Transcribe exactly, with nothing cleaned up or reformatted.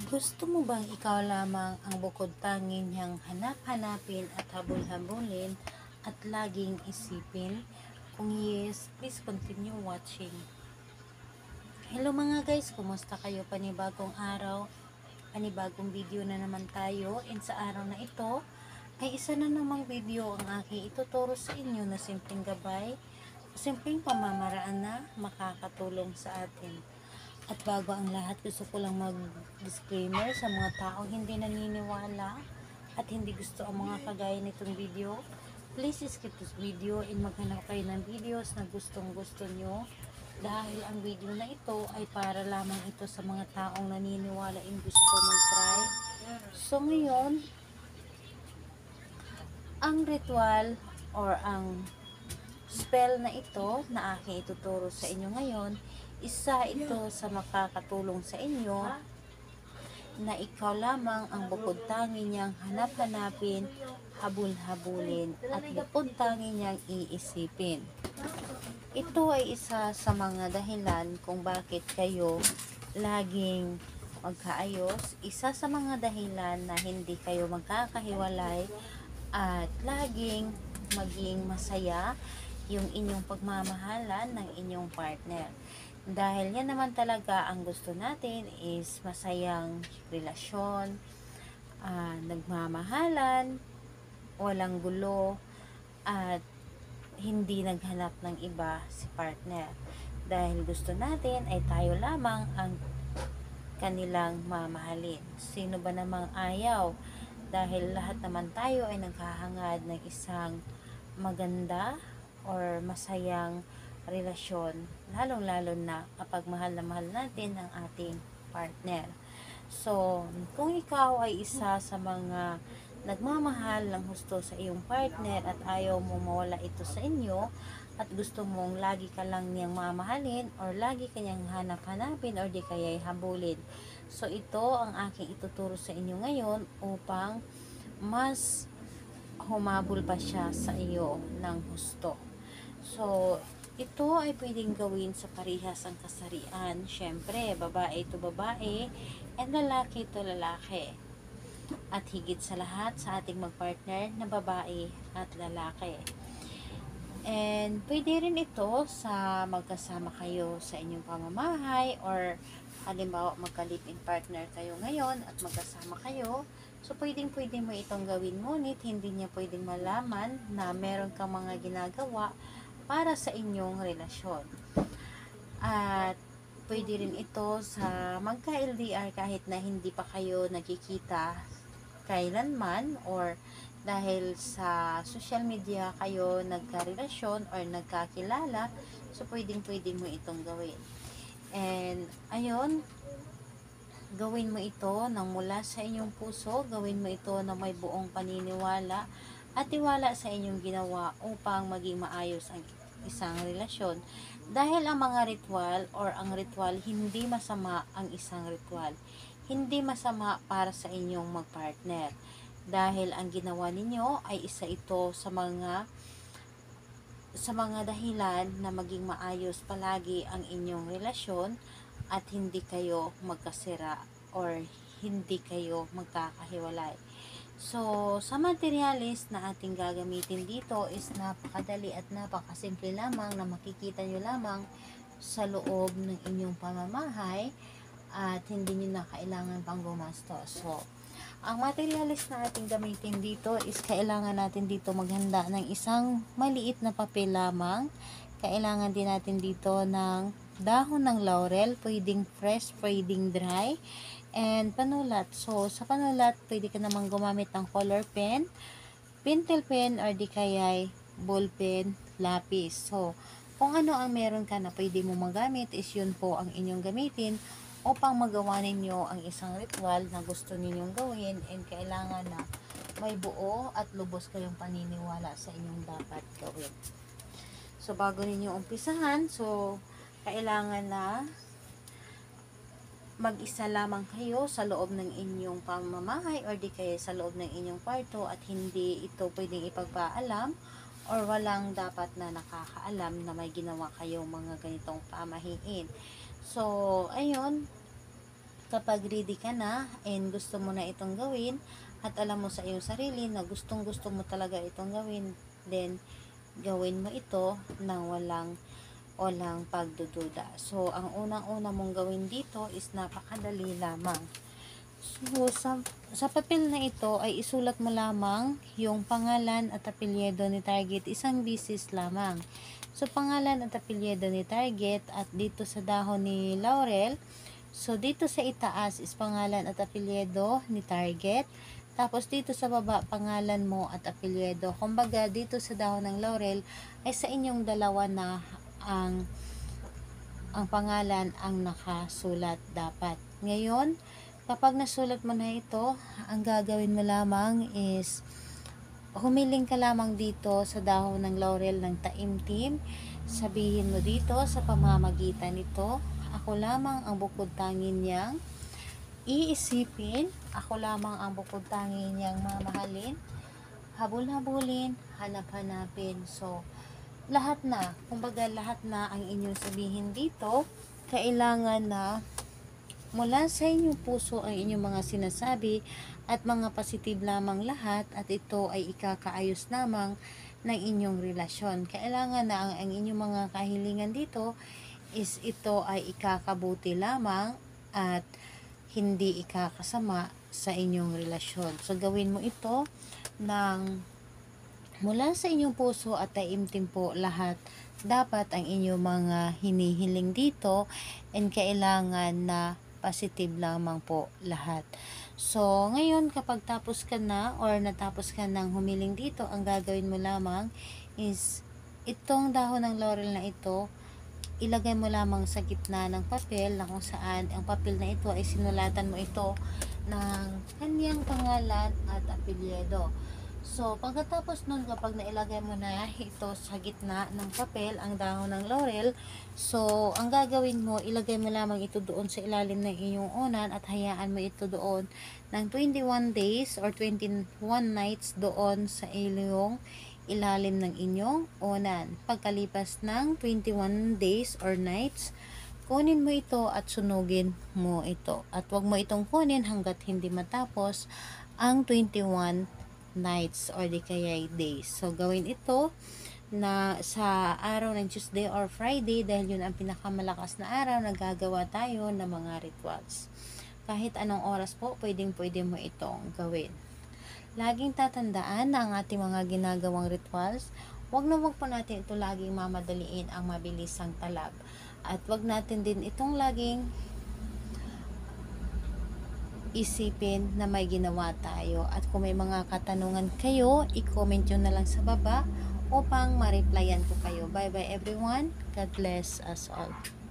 Gusto mo bang ikaw lamang ang bukod tanging niyang hanap-hanapin at habol-habulin at laging isipin? Kung yes, please continue watching. Hello mga guys, kumusta kayo? Panibagong araw, panibagong video na naman tayo. And sa araw na ito, ay isa na namang video ang aking ituturo sa inyo na simpleng gabay, simpleng pamamaraan na makakatulong sa atin. At bago ang lahat, gusto ko lang mag-disclaimer sa mga taong hindi naniniwala at hindi gusto ang mga kagaya nitong video. Please skip this video and maghanap kayo ng videos na gustong gusto nyo, dahil ang video na ito ay para lamang ito sa mga taong naniniwala in gusto mag-try. So ngayon, ang ritual or ang spell na ito na aking ituturo sa inyo ngayon, isa ito sa makakatulong sa inyo na ikaw lamang ang bukod tangi niyang hanap-hanapin, habul-habulin at bukod tangi niyang iisipin. Ito ay isa sa mga dahilan kung bakit kayo laging magkaayos, isa sa mga dahilan na hindi kayo magkakahiwalay at laging maging masaya yung inyong pagmamahalan ng inyong partner. Dahil yan naman talaga ang gusto natin is masayang relasyon, uh, nagmamahalan, walang gulo, at hindi naghanap ng iba si partner. Dahil gusto natin ay tayo lamang ang kanilang mamahalin. Sino ba namang ayaw? Dahil lahat naman tayo ay naghahangad ng isang maganda or masayang relasyon, lalong-lalo na kapag mahal na mahal natin ang ating partner. So, kung ikaw ay isa sa mga nagmamahal ng husto sa iyong partner at ayaw mo mawala ito sa inyo at gusto mong lagi ka lang niyang mamahalin or lagi kanyang hanap-hanapin or di kaya'y habulin. So, ito ang aking ituturo sa inyo ngayon upang mas humabol pa siya sa iyo ng husto. So, ito ay pwedeng gawin sa parehas ang kasarian. Siyempre, babae ito babae and lalaki ito lalaki. At higit sa lahat sa ating magpartner na babae at lalaki. And pwede rin ito sa magkasama kayo sa inyong pamamahay or halimbawa magka-live-in partner kayo ngayon at magkasama kayo. So pwedeng pwede mo itong gawin, ngunit hindi niya pwedeng malaman na meron kang mga ginagawa para sa inyong relasyon. At pwede rin ito sa magka-L D R kahit na hindi pa kayo nagkikita kailanman or dahil sa social media kayo nagka-relasyon or nagkakilala. So pwedeng pwede mo itong gawin. And ayun, gawin mo ito nang mula sa inyong puso, gawin mo ito na may buong paniniwala at tiwala sa inyong ginawa upang maging maayos ang isang relasyon. Dahil ang mga ritual or ang ritual, hindi masama ang isang ritual. Hindi masama para sa inyong magpartner. Dahil ang ginawa ninyo ay isa ito sa mga sa mga dahilan na maging maayos palagi ang inyong relasyon at hindi kayo magkasira or hindi kayo magkakahiwalay. So, sa materialis na ating gagamitin dito is napakadali at napakasimple lamang na makikita nyo lamang sa loob ng inyong pamamahay at hindi nyo na kailangan pang gumastos. So, ang materialis na ating gamitin dito is kailangan natin dito maghanda ng isang maliit na papel lamang. Kailangan din natin dito ng dahon ng laurel, pwedeng fresh, pwedeng dry, and panulat. So, sa panulat, pwede ka namang gumamit ng color pen, pentel pen, or di kaya'y ball pen, lapis. So, kung ano ang meron ka na pwede mo magamit is yun po ang inyong gamitin upang magawa ninyo ang isang ritual na gusto ninyong gawin, and kailangan na may buo at lubos kayong paniniwala sa inyong dapat gawin. So, bago ninyo umpisahan, so, kailangan na mag-isa lamang kayo sa loob ng inyong pamamahay or di kaya sa loob ng inyong kwarto at hindi ito pwedeng ipagpaalam or walang dapat na nakakaalam na may ginawa kayong mga ganitong pamahiin. So, ayun, kapag ready ka na and gusto mo na itong gawin at alam mo sa iyong sarili na gustong gusto mo talaga itong gawin, then gawin mo ito nang walang walang pagdududa. So, ang unang-una mong gawin dito is napakadali lamang. So, sa, sa papel na ito ay isulat mo lamang yung pangalan at apelyido ni target, isang bisis lamang. So, pangalan at apelyido ni target at dito sa dahon ni Laurel, so dito sa itaas is pangalan at apelyido ni target. Tapos dito sa baba, pangalan mo at apelyido. Kumbaga, dito sa dahon ng Laurel ay sa inyong dalawa na ang ang pangalan ang nakasulat dapat. Ngayon, kapag nasulat mo na ito, ang gagawin mo lamang is humiling ka lamang dito sa dahon ng laurel ng taimtim. Sabihin mo dito sa pamamagitan nito, ako lamang ang bukod tangin niyang iisipin, ako lamang ang bukod tangin niyang mamahalin, habol-habulin, hanap-hanapin. So, lahat na, kumbaga lahat na ang inyong sabihin dito, kailangan na mula sa inyong puso ang inyong mga sinasabi at mga positive lamang lahat, at ito ay ikakaayos lamang ng inyong relasyon. Kailangan na ang, ang inyong mga kahilingan dito is ito ay ikakabuti lamang at hindi ikakasama sa inyong relasyon. So, gawin mo ito ng mula sa inyong puso at taimtim po lahat. Dapat ang inyong mga hinihiling dito and kailangan na positive lamang po lahat. So, ngayon kapag tapos ka na or natapos ka ng humiling dito, ang gagawin mo lamang is itong dahon ng laurel na ito, ilagay mo lamang sa gitna ng papel na kung saan ang papel na ito ay sinulatan mo ito ng kanyang pangalan at apelyido. So, pagkatapos nun, kapag nailagay mo na ito sa gitna ng papel, ang dahon ng laurel, so, ang gagawin mo, ilagay mo lamang ito doon sa ilalim ng iyong unan at hayaan mo ito doon ng twenty-one days or twenty-one nights doon sa iyong ilalim ng inyong unan. Pagkalipas ng twenty-one days or nights, kunin mo ito at sunugin mo ito. At wag mo itong kunin hanggat hindi matapos ang twenty-one nights or di kaya days. So, gawin ito na sa araw ng Tuesday or Friday dahil yun ang pinakamalakas na araw na gagawa tayo ng mga rituals. Kahit anong oras po, pwedeng pwede mo itong gawin. Laging tatandaan na ang ating mga ginagawang rituals, wag na wag po natin ito laging mamadaliin ang mabilisang talab. At wag natin din itong laging isipin na may ginawa tayo. At kung may mga katanungan kayo, i-comment nyo na lang sa baba upang ma-replyan ko kayo. Bye bye everyone. God bless us all.